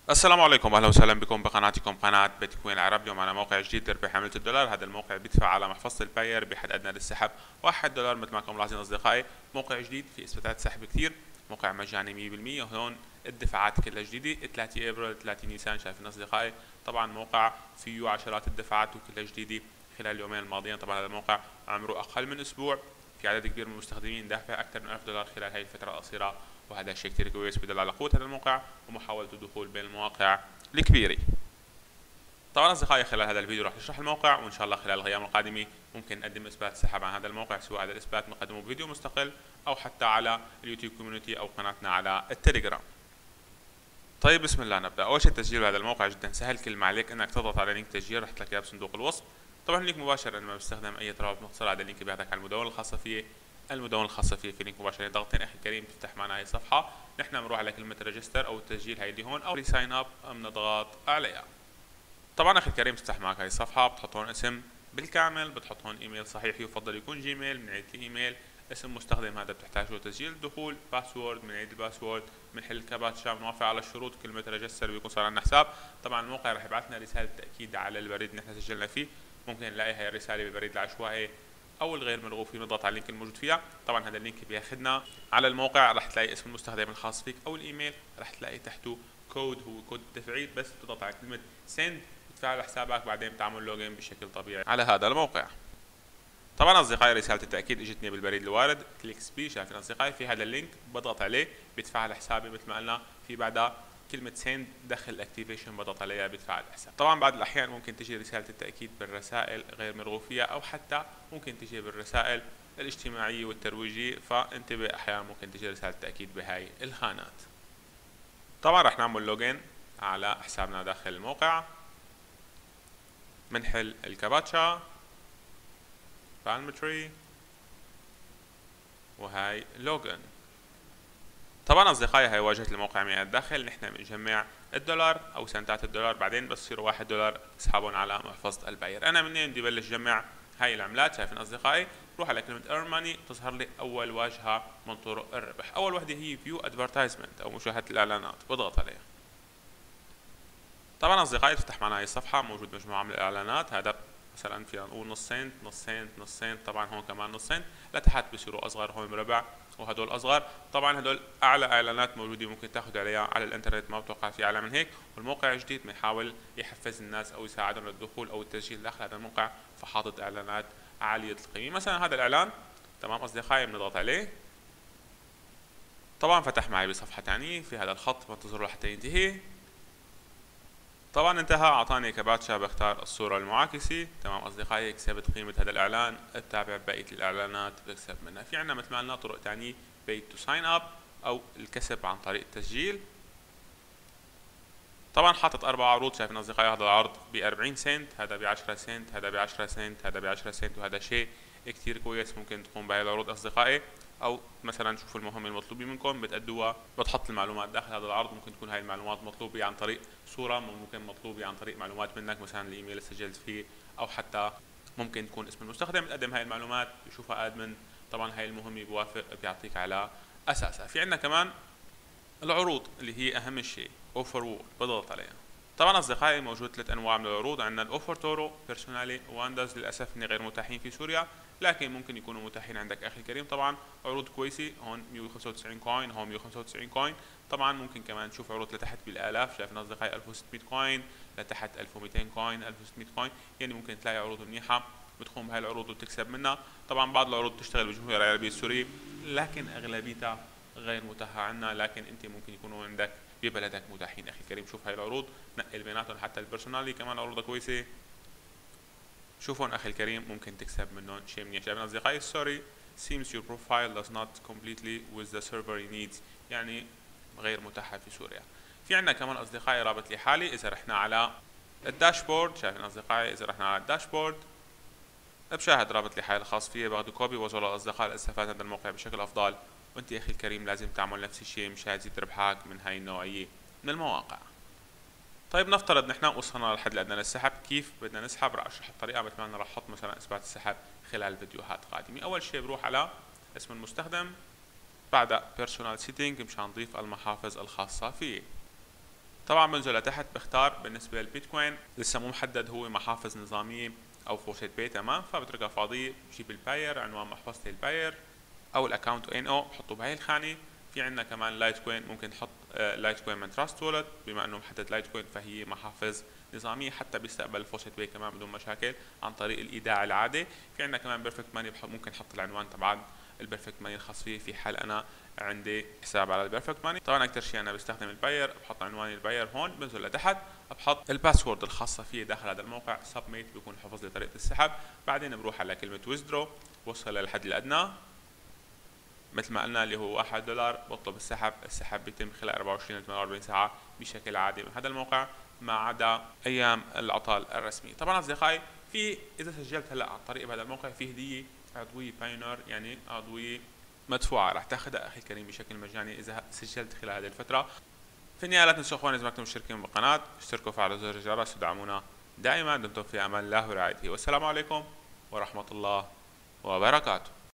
السلام عليكم، اهلا وسهلا بكم بقناتكم قناة بيتكوين العرب. اليوم على موقع جديد لربح عملة الدولار. هذا الموقع بيدفع على محفظة الباير بحد ادنى للسحب $1 مثل ما انكم ملاحظين اصدقائي. موقع جديد في اثباتات سحب كثير، موقع مجاني 100%. هون الدفعات كلها جديدة، 3 ابريل 3 نيسان شايفين اصدقائي. طبعا موقع فيه عشرات الدفعات وكلها جديدة خلال اليومين الماضيين. طبعا هذا الموقع عمره اقل من اسبوع، في عدد كبير من المستخدمين دافع اكثر من $1000 خلال هذه الفترة القصيرة، وهذا شيء كثير كويس بدل على قوة هذا الموقع ومحاولة الدخول بين المواقع الكبيرة. طبعا اصدقائي خلال هذا الفيديو راح نشرح الموقع، وان شاء الله خلال الايام القادمه ممكن نقدم اثبات سحب عن هذا الموقع، سواء هذا الاثبات نقدمه بفيديو مستقل او حتى على اليوتيوب كوميونتي او قناتنا على التليجرام. طيب بسم الله نبدا. اول شيء تسجيل هذا الموقع جدا سهل، كل ما عليك انك تضغط على لينك تسجيل رح تلاقيه بصندوق الوصف. طبعا لينك مباشر، انا ما بستخدم اي رابط مختصر، هذا اللينك بياخذك على المدونه الخاصه فيه. المدونه الخاصه فيه في لينك مباشر، ضغطتين اخي الكريم تفتح معنا هي الصفحه. نحن بنروح على كلمه ريجستر او التسجيل، هيدي هون، او ساين اب بنضغط عليها. طبعا اخي الكريم تفتح معك هاي الصفحه، بتحط هون اسم بالكامل، بتحط هون ايميل صحيح، يفضل يكون جيميل، بنعيد الايميل، اسم مستخدم هذا بتحتاجه تسجيل الدخول، باسورد بنعيد الباسورد، بنحل الكابتشا، بنوافق على الشروط، كلمه ريجستر بيكون صار عندنا حساب. طبعا الموقع رح يبعث لنا رساله تاكيد على البريد اللي نحن سجلنا فيه، ممكن نلاقي هاي الرساله بالبريد العشوائي او الغير مرغوب فيه، نضغط على اللينك الموجود فيها. طبعا هذا اللينك بياخذنا على الموقع، رح تلاقي اسم المستخدم الخاص فيك او الايميل، رح تلاقي تحته كود، هو كود التفعيل، بس بتضغط على كلمه سند بتفعل حسابك، بعدين بتعمل لوجين بشكل طبيعي على هذا الموقع. طبعا اصدقائي رساله التاكيد اجتني بالبريد الوارد، كليك سبي، شايفين اصدقائي في هذا اللينك، بضغط عليه بيتفعل حسابي مثل ما قلنا، في بعدها كلمة سند دخل الاكتيفيشن بضغط عليها بيتفعل الحساب. طبعا بعض الاحيان ممكن تجي رسالة التأكيد بالرسائل غير مرغوب فيها، او حتى ممكن تجي بالرسائل الاجتماعية والترويجية، فانتبه احيانا ممكن تجي رسالة تأكيد بهاي الخانات. طبعا رح نعمل لوجين على حسابنا داخل الموقع، منحل الكابتشا بالمتري وهاي لوجن. طبعا اصدقائي هاي واجهة الموقع من الداخل، نحن بنجمع الدولار او سنتات الدولار، بعدين بس يصيروا $1 اسحبهم على محفظة الباير. انا منين بدي بلش جمع هاي العملات؟ شايفين اصدقائي، روح على كلمة earn money، تظهر لي اول واجهة من طرق الربح. اول وحدة هي view advertisement او مشاهدة الاعلانات، بضغط عليها. طبعا اصدقائي تفتح معنا هاي الصفحة، موجود مجموعة من الاعلانات، هذا مثلا فينا نقول نص سنت نص سنت نص سنت، طبعا هون كمان نص سنت، لتحت بصيروا اصغر، هون مربع وهدول اصغر. طبعا هدول اعلى اعلانات موجوده ممكن تاخذ عليها على الانترنت، ما بتوقع في اعلى من هيك. والموقع جديد بيحاول يحفز الناس او يساعدهم للدخول او التسجيل داخل هذا الموقع، فحاطط اعلانات عاليه القيمه. مثلا هذا الاعلان، تمام اصدقائي، بنضغط عليه، طبعا فتح معي بصفحه ثانيه في هذا الخط، بنتظره لحتى ينتهي. طبعا انتهى، اعطاني كباتشا، بختار الصورة المعاكسة. تمام اصدقائي، كسبت قيمة هذا الاعلان، اتابع بقية الاعلانات بكسب منها. في عنا مثل ما قلنا طرق تانية، pay to sign up او الكسب عن طريق التسجيل. طبعا حاطط 4 عروض، شايفين اصدقائي، هذا العرض ب 40 سنت، هذا ب 10 سنت، هذا ب 10 سنت، هذا ب 10 سنت، وهذا شيء كثير كويس. ممكن تقوم بهاي العروض اصدقائي، او مثلا شوفوا المهمه المطلوبه منكم بتأدوها، بتحط المعلومات داخل هذا العرض. ممكن تكون هاي المعلومات مطلوبه عن طريق صوره، ممكن مطلوبه عن طريق معلومات منك، مثلا الايميل اللي سجلت فيه، او حتى ممكن تكون اسم المستخدم، بتقدم هاي المعلومات بشوفها ادمن. طبعا هاي المهمه بوافق بيعطيك على اساسها. في عندنا كمان العروض اللي هي اهم شيء، اوفر وول، بضغط عليها. طبعا اصدقائي موجود 3 انواع من العروض، عندنا الاوفر تورو، بيرسونالي، واندرز. للاسف اني غير متاحين في سوريا، لكن ممكن يكونوا متاحين عندك اخي الكريم. طبعا عروض كويسه، هون 195 كوين، هون 195 كوين. طبعا ممكن كمان تشوف عروض لتحت بالالاف، شايفين اصدقائي 1600 كوين، لتحت 1200 كوين، 1600 كوين، يعني ممكن تلاقي عروض منيحه بتقوم بهاي العروض وتكسب منها. طبعا بعض العروض تشتغل بالجمهوريه العربيه السوريه، لكن اغلبيتها غير متاحه عندنا، لكن انت ممكن يكونوا عندك ببلدك متاحين اخي الكريم. شوف هاي العروض، نقل بيناتهم، حتى البيرسونالي كمان عروضها كويسه، شوفهم اخي الكريم، ممكن تكسب منهم شيء منيح. شايفين اصدقائي، sorry seems your profile does not completely with the server needs، يعني غير متاحه في سوريا. في عندنا كمان اصدقائي رابط لي حالي، اذا رحنا على الداشبورد، شايفين اصدقائي، اذا رحنا على الداشبورد بشاهد رابط لي حالي الخاص فيه، باخذ كوبي وصل للاصدقاء لاستفاد هذا الموقع بشكل افضل. وانت يا اخي الكريم لازم تعمل نفس الشيء مشان تزيد ربحك من هاي النوعيه من المواقع. طيب نفترض نحن وصلنا للحد الادنى للسحب، كيف بدنا نسحب؟ راح اشرح الطريقه مثل ما انا راح احط مثلا اثبات السحب خلال فيديوهات قادمه. اول شيء بروح على اسم المستخدم، بعد بيرسونال سيتنج مشان نضيف المحافظ الخاصه فيه. طبعا بنزل لتحت بختار بالنسبة للبيتكوين لسه مو محدد هو محافظ نظامية او فوشة بي، تمام، فبتركها فاضية. بجيب الباير، عنوان محفظة الباير او الاكونت ان او بحطه بهي الخانة. في عندنا كمان لايت كوين، ممكن نحط لايت كوين من تراست وولت، بما انه محدد لايت كوين فهي محافظ نظامية حتى بيستقبل فوشة بي كمان بدون مشاكل عن طريق الايداع العادي. في عندنا كمان بيرفكت ماني، ممكن نحط العنوان تبع البيرفكت ماني الخاص فيه في حال انا عندي حساب على البيرفكت ماني. طبعا اكثر شيء انا بستخدم الباير، بحط عنوان الباير هون، بنزل لتحت بحط الباسورد الخاصه فيه داخل هذا الموقع، سبميت بيكون حفظ لي طريقه السحب. بعدين بروح على كلمه ويزدرو، وصل للحد الادنى مثل ما قلنا اللي هو $1، بطلب السحب بيتم خلال 24 ل 48 ساعه بشكل عادي من هذا الموقع ما عدا ايام العطل الرسمي. طبعا اصدقائي في اذا سجلت هلا عن طريق هذا الموقع في هديه عضويه بايونير، يعني عضويه مدفوعه راح تاخذها اخي الكريم بشكل مجاني اذا سجلت خلال هذه الفتره. في النهايه لا تنسوا اخواني اذا ما كنتم مشتركين بالقناه اشتركوا وفعلوا زر الجرس ودعمونا دائما. دمتم في امان الله ورعايته، والسلام عليكم ورحمه الله وبركاته.